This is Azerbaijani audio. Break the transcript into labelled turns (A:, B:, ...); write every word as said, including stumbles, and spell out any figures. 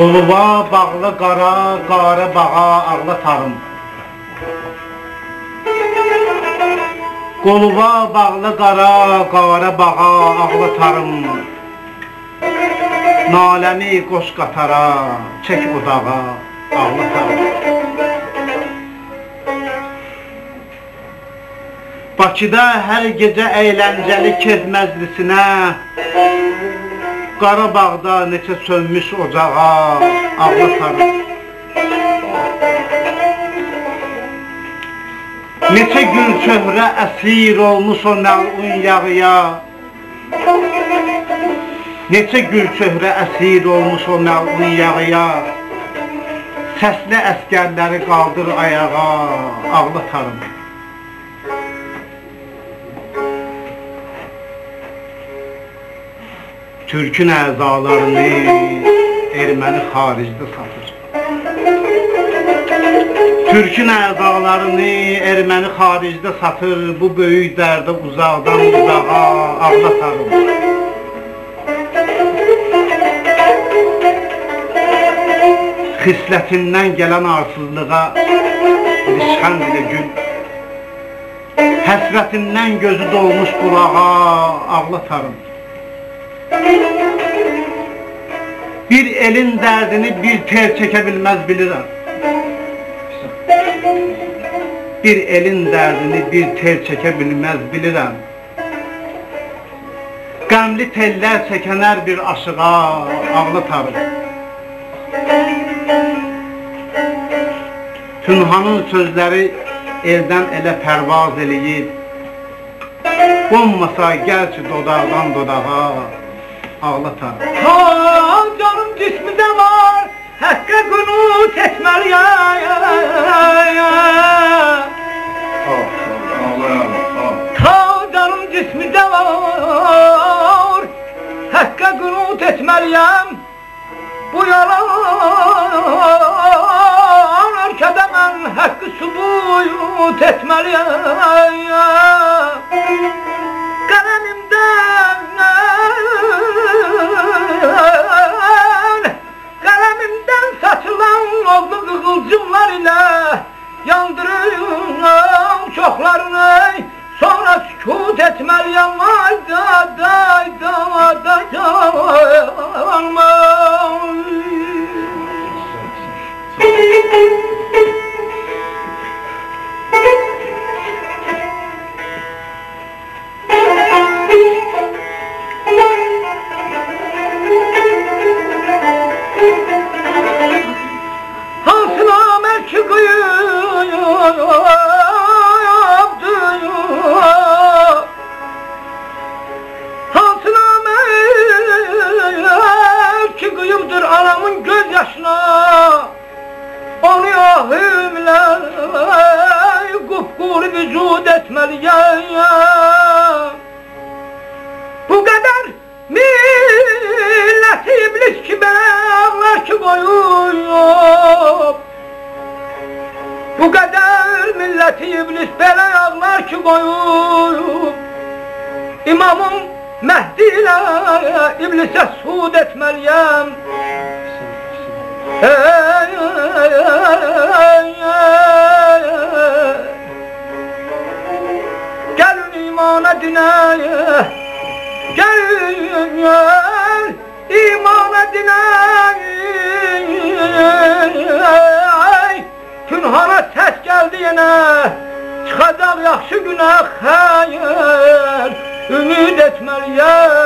A: Quluğa bağlı qara, qara bağa ağlatarım. Quluğa bağlı qara, qara bağa ağlatarım. Naləmi qoş qatara, çək odağa ağlatarım. Bakıda hər gecə əyləncəli kef məclisinə, Qarabağda neçə sönmüş ocağa ağlatarım. Neçə gül çöhrə əsir olmuş o məlun yağıya, Neçə gül çöhrə əsir olmuş o məlun yağıya, Səslə əskərləri qaldır ayağa ağlatarım. Türkün əzalarını erməni xaricdə satır. Türkün əzalarını erməni xaricdə satır. Bu böyük dərdə uzaqdan uzağa ağlatarım. Xislətindən gələn arsızlığa rişxənd ilə gül, həsrətindən gözü dolmuş qulağa ağlatarım. Bir elin dərdini bir tel çəkə bilməz bilirəm. Bir elin dərdini bir tel çəkə bilməz bilirəm. Qəmli tellər çəkənər bir aşığa ağlatarım. Tünhanın sözləri eldən elə pərvaz eləyir. Qonmasa gəlçi dodaqdan dodağa ağlatar.
B: Ha canım cismide var, hakkı qunut etməliyəm. Ha canım cismide var, hakkı qunut etməliyəm. Bu yalan ölkədə mən hakkı subut etməliyəm. Qələmimdən Qələmimdən saçılan oldu qığılcımlar ilə yandırıram çoxlarını, sonra sükut etməliyəm. Ay da day da day da anamın göz yaşına, onu ahimlə qupquru vücud etməliyəm. Bu qədər milləti iblis ki bəğlər ki qoyub, bu qədər milləti iblis belə yağlar ki qoyub, İmamım Məhdi ilə iblisə sud etməliyəm. Ey, ey, ey, ey. Gəlin imana dinək, gəlin imana dinək. Tünhana səs gəldi yenə, çıxacaq yaxşı günə xəyr, ümid etməliyəm.